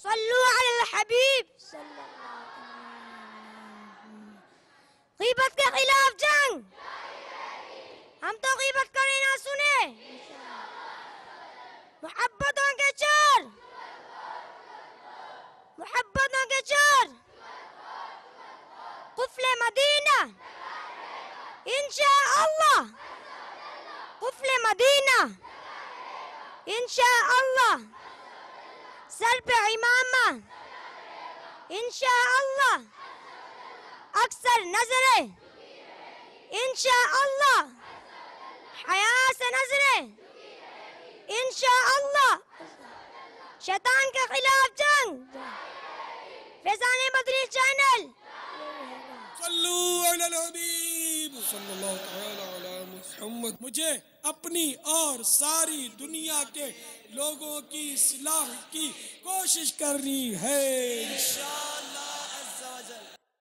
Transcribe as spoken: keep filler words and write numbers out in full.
सल्लु अलल हबीब। गीबत के खिलाफ जंग, हम तो गीबत करे ना सुने। मोहब्बतों के चोर, मोहब्बतों के चोर कुफले मदीना इंशाअल्लाह, कुफले मदीना इंशाअल्लाह, सर पे इमामा इंशाअल्लाह, अक्सर नजरे इंशाअल्लाह, हया से नजरे इंशाअल्लाह, शैतान के खिलाफ जंग। फैज़ान मदनी चैनल। सल्लु अलल हबीब सल्लल्लाहु तआला अला मुहम्मद। मुझे अपनी और सारी दुनिया के लोगों की इस्लाह की कोशिश करनी है।